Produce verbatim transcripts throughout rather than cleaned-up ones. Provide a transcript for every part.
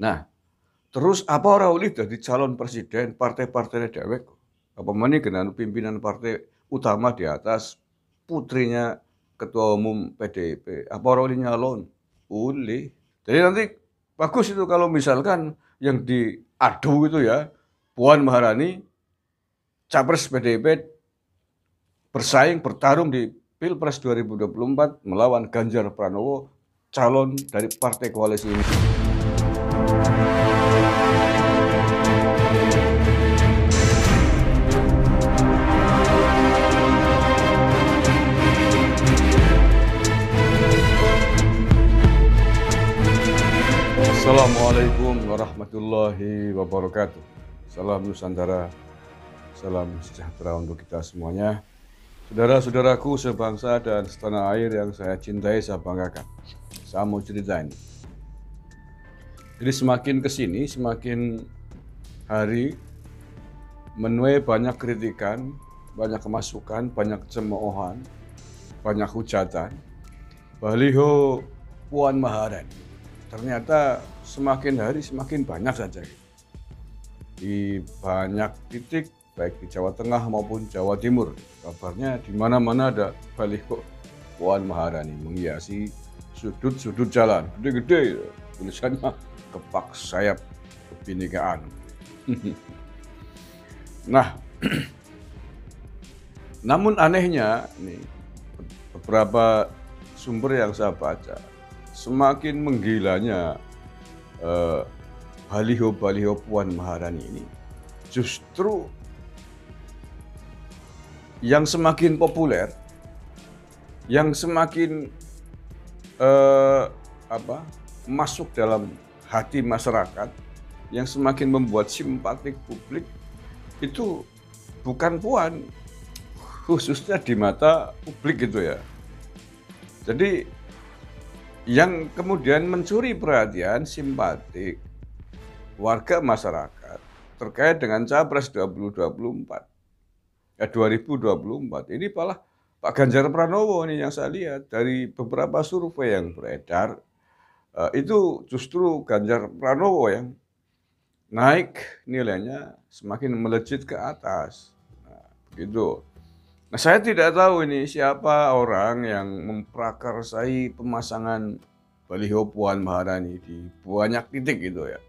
Nah, terus apa ora oleh dadi calon presiden partai-partainya dhewek? Apa meneh genan pimpinan partai utama di atas putrinya ketua umum P D I P, apa ora oleh nyalon? Oleh. Jadi nanti bagus itu kalau misalkan yang diadu itu ya, Puan Maharani, capres P D I P, bersaing bertarung di Pilpres dua ribu dua puluh empat melawan Ganjar Pranowo, calon dari partai koalisi ini. Assalamualaikum warahmatullahi wabarakatuh. Salam Nusantara, salam sejahtera untuk kita semuanya. Saudara-saudaraku sebangsa dan setanah air yang saya cintai, saya banggakan. Saya mau cerita ini. Jadi semakin kesini, semakin hari menuai banyak kritikan, banyak kemasukan, banyak cemoohan, banyak hujatan. Baliho Puan Maharani ternyata semakin hari semakin banyak saja. Di banyak titik, baik di Jawa Tengah maupun Jawa Timur. Kabarnya di mana-mana ada baliho Puan Maharani menghiasi sudut-sudut jalan. Gede-gede tulisannya kepak sayap kebinekaan. Nah, namun anehnya nih, beberapa sumber yang saya baca, semakin menggilanya eh, baliho-baliho Puan Maharani ini, justru yang semakin populer, yang semakin eh, apa, masuk dalam hati masyarakat, yang semakin membuat simpatik publik, itu bukan Puan, khususnya di mata publik gitu ya. Jadi yang kemudian mencuri perhatian simpatik warga masyarakat terkait dengan Capres dua ribu dua puluh empat, ya dua ribu dua puluh empat ini malah Pak Ganjar Pranowo nih yang saya lihat dari beberapa survei yang beredar, itu justru Ganjar Pranowo yang naik nilainya, semakin melejit ke atas. Nah, begitu. Nah, saya tidak tahu ini siapa orang yang memprakarsai pemasangan baliho Puan Maharani di banyak titik gitu ya.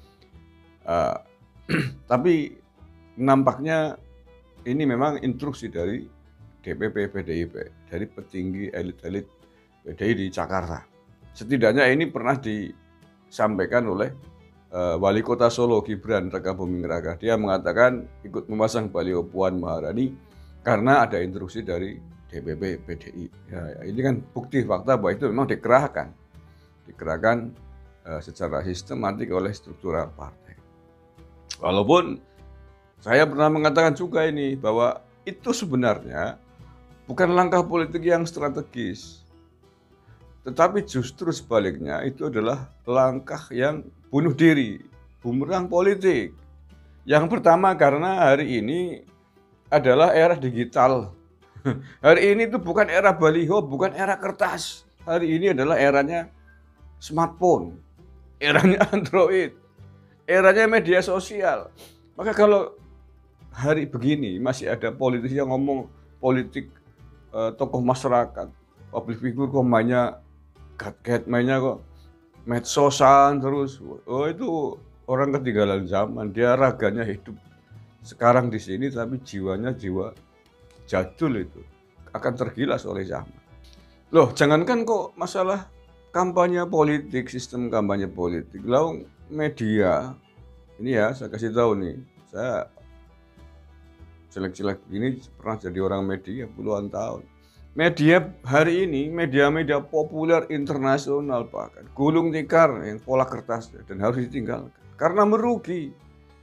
Uh, tapi nampaknya ini memang instruksi dari D P P P D I P, dari petinggi elit-elit P D I di Jakarta. Setidaknya ini pernah disampaikan oleh uh, Wali Kota Solo Gibran Rakabuming Raka. Dia mengatakan ikut memasang baliho Puan Maharani karena ada instruksi dari D P P P D I. Ya, ya, ini kan bukti fakta bahwa itu memang dikerahkan, dikerahkan uh, secara sistematik oleh struktural partai. Walaupun saya pernah mengatakan juga ini bahwa itu sebenarnya bukan langkah politik yang strategis, tetapi justru sebaliknya itu adalah langkah yang bunuh diri, bumerang politik. Yang pertama karena hari ini adalah era digital. Hari ini itu bukan era baliho, bukan era kertas. Hari ini adalah eranya smartphone, eranya Android, eranya media sosial. Maka kalau hari begini masih ada politisi yang ngomong politik eh, tokoh masyarakat, public figure kok mainnya gadget, mainnya kok medsosan terus. Oh, itu orang ketinggalan zaman. Dia raganya hidup sekarang di sini, tapi jiwanya jiwa jadul, itu akan tergilas oleh zaman. Loh, jangankan kok masalah kampanye politik, sistem kampanye politik, lalu media ini ya, saya kasih tahu nih, saya jelek-jelek begini pernah jadi orang media puluhan tahun. Media hari ini, media-media populer internasional bahkan gulung tikar yang pola kertasnya dan harus ditinggalkan karena merugi.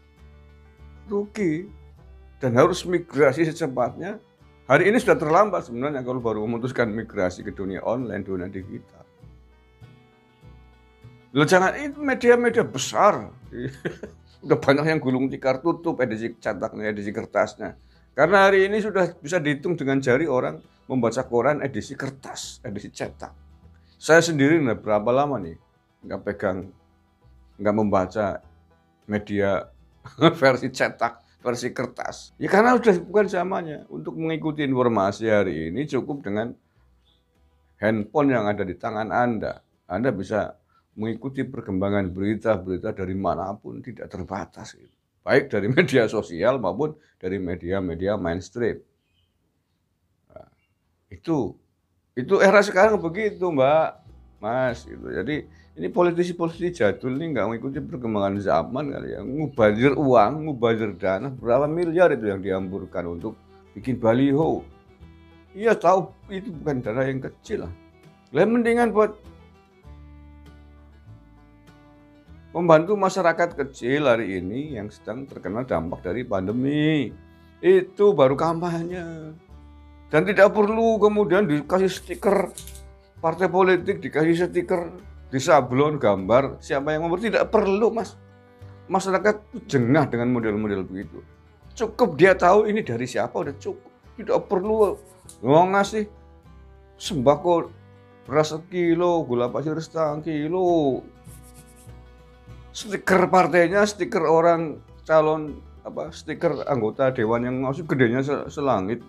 rugi dan harus migrasi secepatnya. Hari ini sudah terlambat sebenarnya kalau baru memutuskan migrasi ke dunia online, dunia digital. Loh, jangan itu media-media besar. Udah banyak yang gulung tikar, tutup edisi cetaknya, edisi kertasnya. Karena hari ini sudah bisa dihitung dengan jari orang membaca koran edisi kertas, edisi cetak. Saya sendiri nah, berapa lama nih nggak pegang nggak membaca media versi cetak, versi kertas. Ya karena sudah bukan zamannya. Untuk mengikuti informasi hari ini cukup dengan handphone yang ada di tangan Anda. Anda bisa mengikuti perkembangan berita-berita dari manapun, tidak terbatas. Baik dari media sosial maupun dari media-media mainstream. Nah, itu itu era sekarang begitu, Mbak, Mas. Gitu. Jadi ini politisi-politisi jadul ini nggak mengikuti perkembangan zaman kali ya. Ngubazir uang, ngubazir dana, berapa miliar itu yang dihamburkan untuk bikin baliho. Iya tahu itu bukan dana yang kecil lah. Lah mendingan buat membantu masyarakat kecil hari ini yang sedang terkena dampak dari pandemi. Itu baru kampanye. Dan tidak perlu kemudian dikasih stiker partai politik, dikasih stiker disablon gambar siapa yang memberi. Tidak perlu, Mas. Masyarakat jengah dengan model-model begitu. Cukup dia tahu ini dari siapa, udah cukup. Tidak perlu mau ngasih sembako beras sekilo, gula pasir setengah kilo, stiker partainya, stiker orang calon apa, stiker anggota dewan yang masuk gedenya selangit.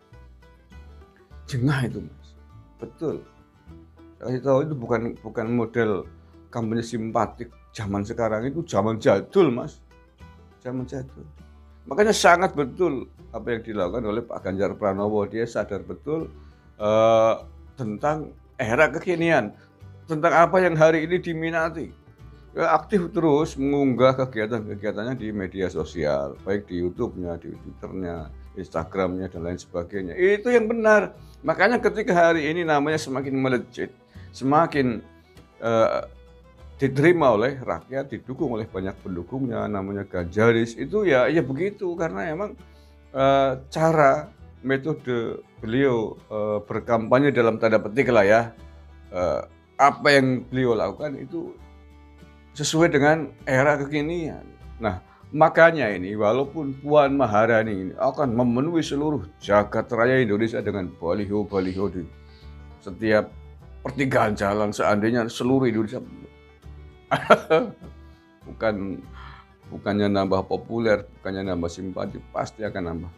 Jengah itu, Mas. Betul. Saya kasih tahu itu bukan bukan model kampanye simpatik zaman sekarang, itu zaman jadul, Mas. Zaman jadul. Makanya sangat betul apa yang dilakukan oleh Pak Ganjar Pranowo. Dia sadar betul uh, tentang era kekinian, tentang apa yang hari ini diminati. Ya, aktif terus mengunggah kegiatan-kegiatannya di media sosial, baik di YouTube-nya, di Twitter-nya, Instagram-nya, dan lain sebagainya. Itu yang benar. Makanya ketika hari ini namanya semakin melejit, semakin uh, diterima oleh rakyat, didukung oleh banyak pendukungnya, namanya Ganjaris, itu ya ya begitu. Karena emang uh, cara, metode beliau uh, berkampanye dalam tanda petik lah ya, uh, apa yang beliau lakukan itu sesuai dengan era kekinian. Nah, makanya ini walaupun Puan Maharani ini akan memenuhi seluruh jagat raya Indonesia dengan baliho-baliho di setiap pertigaan jalan, seandainya seluruh Indonesia bukan bukannya nambah populer, bukannya nambah simpati, pasti akan nambah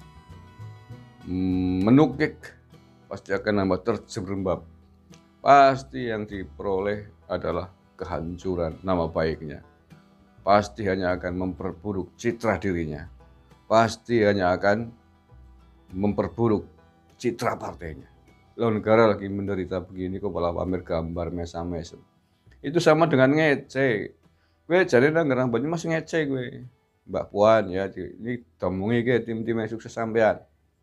menukik, pasti akan nambah terjerembab. Pasti yang diperoleh adalah kehancuran nama baiknya. Pasti hanya akan memperburuk citra dirinya. Pasti hanya akan memperburuk citra partainya. Lalu negara lagi menderita begini kok malah pamer gambar mesam-mesem. Itu sama dengan ngece. Gue jadi nang banyak masih ngece gue. Mbak Puan ya, ini domongi ke tim-tim yang sukses sampean.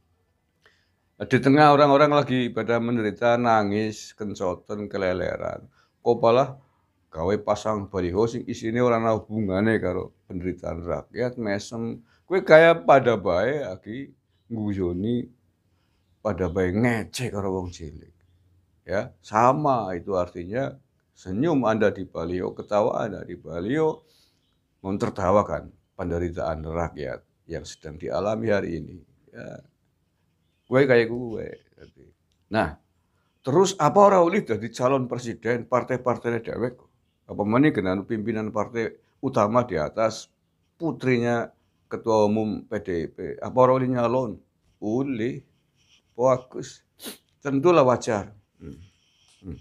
Di tengah orang-orang lagi pada menderita, nangis, kencoten, keleleran. Kok malah gawe pasang baliho sing isine ora ana hubungane karo penderitaan rakyat, mesem. Kowe kaya pada bae aki nguyoni, pada bae ngece karo wong cilik. Ya, sama itu artinya senyum Anda di baliho, ketawa Anda di baliho mentertawakan penderitaan rakyat yang sedang dialami hari ini. Ya. Kowe kaya kowe. Nah, terus apa ora oleh dadi calon presiden partai-partai dhewek? Apa meneh dengan pimpinan partai utama di atas putrinya ketua umum P D I P. Apa orang ini nyalon? Uli, bagus, tentulah wajar. Hmm. Hmm.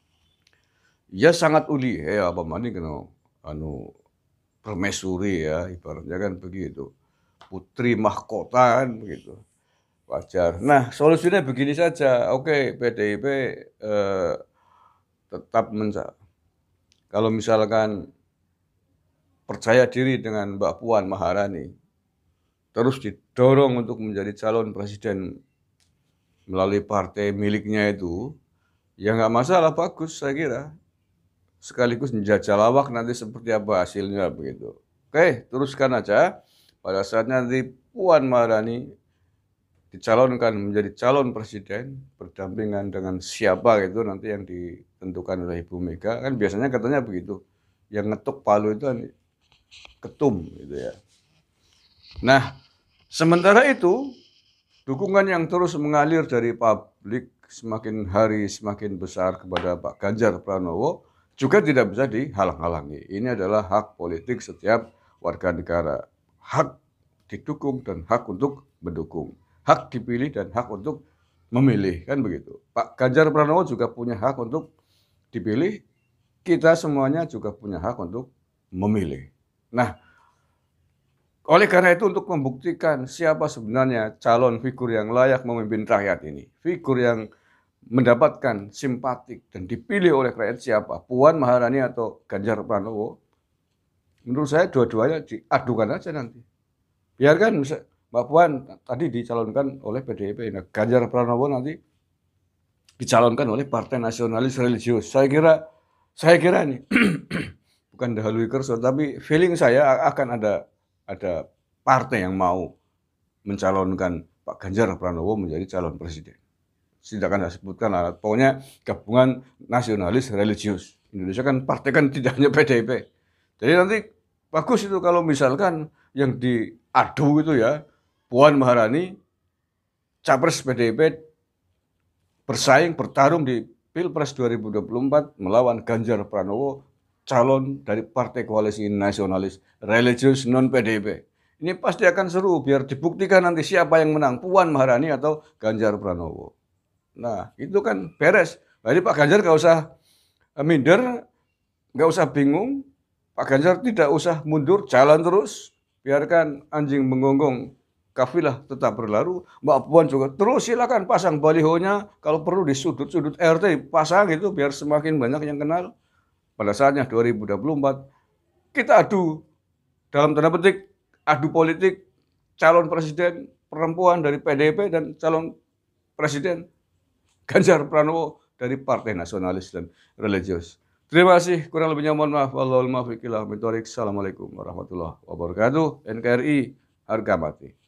Ya sangat uli, ya apa meneh kena anu permaisuri ya, ibaratnya kan begitu. Putri mahkota kan begitu. Wajar. Nah, solusinya begini saja. Oke, P D I P eh, tetap mencari. Kalau misalkan percaya diri dengan Mbak Puan Maharani, terus didorong untuk menjadi calon presiden melalui partai miliknya itu, ya nggak masalah, bagus saya kira. Sekaligus menjajal lawak nanti seperti apa hasilnya begitu. Oke, teruskan aja. Pada saat nanti Puan Maharani dicalonkan menjadi calon presiden berdampingan dengan siapa gitu nanti yang ditentukan oleh Ibu Mega, kan biasanya katanya begitu, yang ngetuk palu itu kan ketum gitu ya. Nah, sementara itu dukungan yang terus mengalir dari publik semakin hari semakin besar kepada Pak Ganjar Pranowo juga tidak bisa dihalang-halangi. Ini adalah hak politik setiap warga negara. Hak didukung dan hak untuk mendukung. Hak dipilih dan hak untuk memilih, kan begitu. Pak Ganjar Pranowo juga punya hak untuk dipilih, kita semuanya juga punya hak untuk memilih. Nah, oleh karena itu untuk membuktikan siapa sebenarnya calon figur yang layak memimpin rakyat ini, figur yang mendapatkan simpatik dan dipilih oleh rakyat siapa, Puan Maharani atau Ganjar Pranowo, menurut saya dua-duanya diadukan aja nanti. Biarkan Mbak Puan tadi dicalonkan oleh P D I P, nah Ganjar Pranowo nanti dicalonkan oleh Partai Nasionalis Religius. Saya kira, saya kira ini bukan dahului kerso, tapi feeling saya akan ada ada partai yang mau mencalonkan Pak Ganjar Pranowo menjadi calon presiden. Tidak akan saya sebutkan, pokoknya gabungan nasionalis religius. Indonesia kan partai kan tidak hanya P D I P. Jadi nanti bagus itu kalau misalkan yang diadu itu ya, Puan Maharani, capres P D I P, bersaing, bertarung di Pilpres dua ribu dua puluh empat melawan Ganjar Pranowo, calon dari Partai Koalisi Nasionalis Religius non-P D I P. Ini pasti akan seru, biar dibuktikan nanti siapa yang menang, Puan Maharani atau Ganjar Pranowo. Nah, itu kan beres. Jadi Pak Ganjar nggak usah minder, nggak usah bingung. Pak Ganjar tidak usah mundur, jalan terus. Biarkan anjing menggonggong, kafilah tetap berlalu. Mbak Puan juga terus silakan pasang balihonya. Kalau perlu di sudut-sudut R T pasang itu biar semakin banyak yang kenal. Pada saatnya dua ribu dua puluh empat kita adu, dalam tanda petik adu politik, calon presiden perempuan dari P D I P dan calon presiden Ganjar Pranowo dari Partai Nasionalis dan Religius. Terima kasih, kurang lebihnya mohon maaf. Wallahul muwaffiq ila aqwamit thoriq. Assalamualaikum warahmatullahi wabarakatuh. N K R I harga mati.